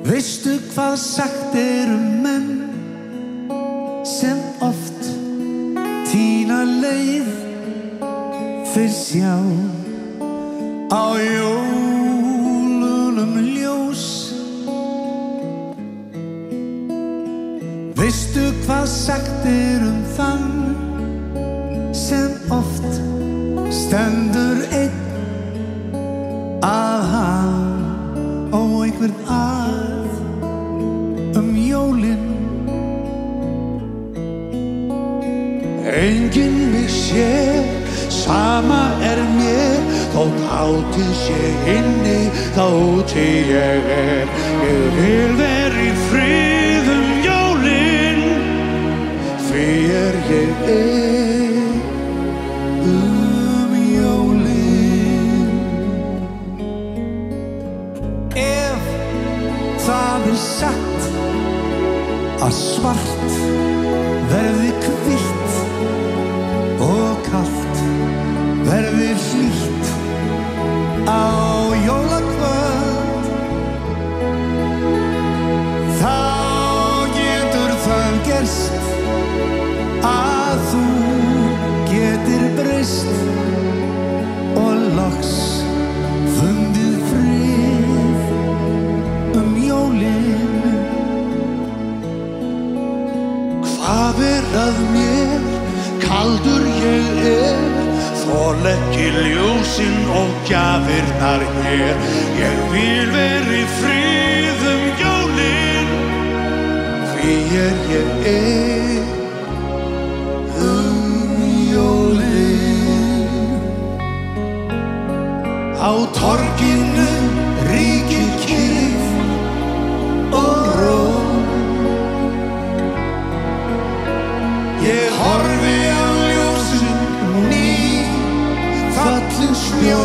Veistu hvað sagt menn sem oft tína leið þeir sjá á jólunum ljós. Veistu hvað sagt þann sem oft stendur einn að hann og einhvern að jólin. Enginn mig sér, sama mér, þótt hátíð sé inni, þá úti ég Ég vil vera í friði jólin, því ég jólin. Ef það satt að svart verði hvítt og kalt verði hlýtt á jólakvöld, þá getur það gerst að þú getir breyst og loks fundið frið jólin. Hvað að mér, kaldur ég þol ekki ljósin og gjafirnar hér. Ég vil vera í friði jólin, því ég jólin. Á torginu ríkir kyrrð og ró. Ég horfi á ljósin fallin snjó.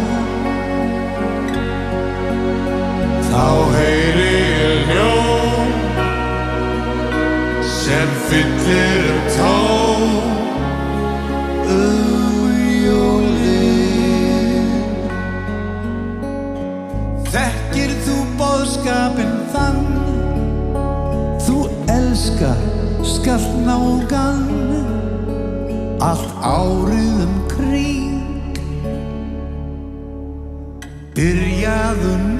Þá heyri ég ljón sem fyllir tón jólin. Þekkir þú boðskapinn þann, þú elskar skalt nágan allt árið kring. Byrjaðu